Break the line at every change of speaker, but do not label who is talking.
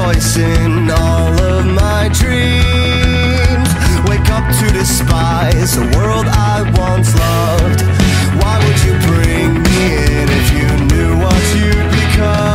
voice in all of my dreams. Wake up to despise a world I once loved. Why would you bring me in if you knew what you'd become?